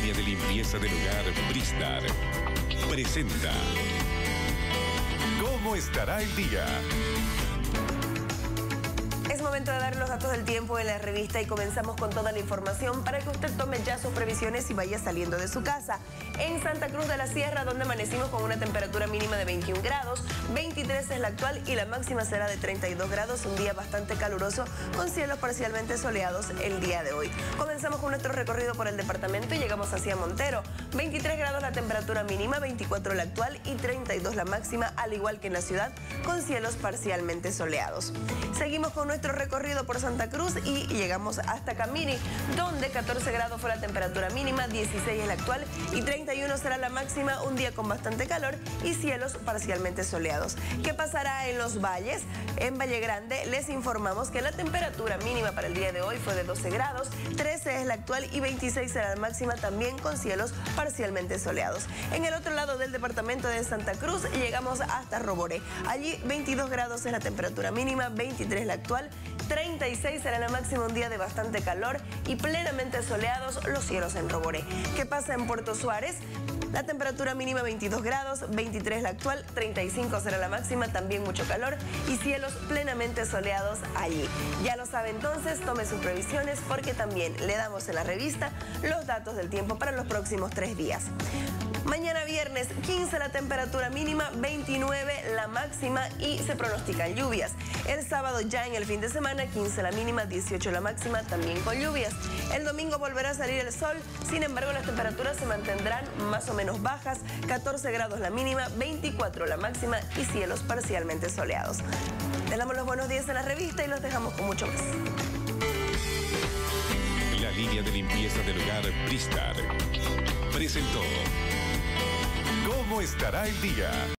línea de limpieza del hogar Bristar presenta ¿Cómo estará el día? Es momento de dar los datos del tiempo en la revista y comenzamos con toda la información para que usted tome ya sus previsiones y vaya saliendo de su casa. En Santa Cruz de la Sierra, donde amanecimos con una temperatura mínima de 21 grados, 23 es la actual y la máxima será de 32 grados, un día bastante caluroso con cielos parcialmente soleados el día de hoy. Comenzamos con nuestro recorrido por el departamento y llegamos hacia Montero. 23 grados la temperatura mínima, 24 la actual y 32 la máxima, al igual que en la ciudad, con cielos parcialmente soleados. Seguimos con nuestro recorrido por Santa Cruz y llegamos hasta Camiri, donde 14 grados fue la temperatura mínima, 16 es la actual y 31 será la máxima, un día con bastante calor y cielos parcialmente soleados. ¿Qué pasará en los valles? En Valle Grande les informamos que la temperatura mínima para el día de hoy fue de 12 grados, 13 es la actual y 26 será la máxima, también con cielos parcialmente soleados. En el otro lado del departamento de Santa Cruz llegamos hasta Roboré. Allí 22 grados es la temperatura mínima, 23 la actual, 36 será la máxima, un día de bastante calor y plenamente soleados los cielos en Roboré. ¿Qué pasa en Puerto Suárez? La temperatura mínima 22 grados, 23 la actual, 35 será la máxima, también mucho calor y cielos plenamente soleados allí. Ya lo sabe entonces, tome sus previsiones porque también le damos en la revista los datos del tiempo para los próximos 3 días. Mañana viernes, 15 la temperatura mínima, 29 la máxima y se pronostican lluvias. El sábado ya en el fin de semana, 15 la mínima, 18 la máxima, también con lluvias. El domingo volverá a salir el sol, sin embargo las temperaturas se mantendrán más o menos bajas, 14 grados la mínima, 24 la máxima y cielos parcialmente soleados. Les damos los buenos días en la revista y los dejamos con mucho más. La línea de limpieza del hogar Bristar presentó ¿Cómo estará el día?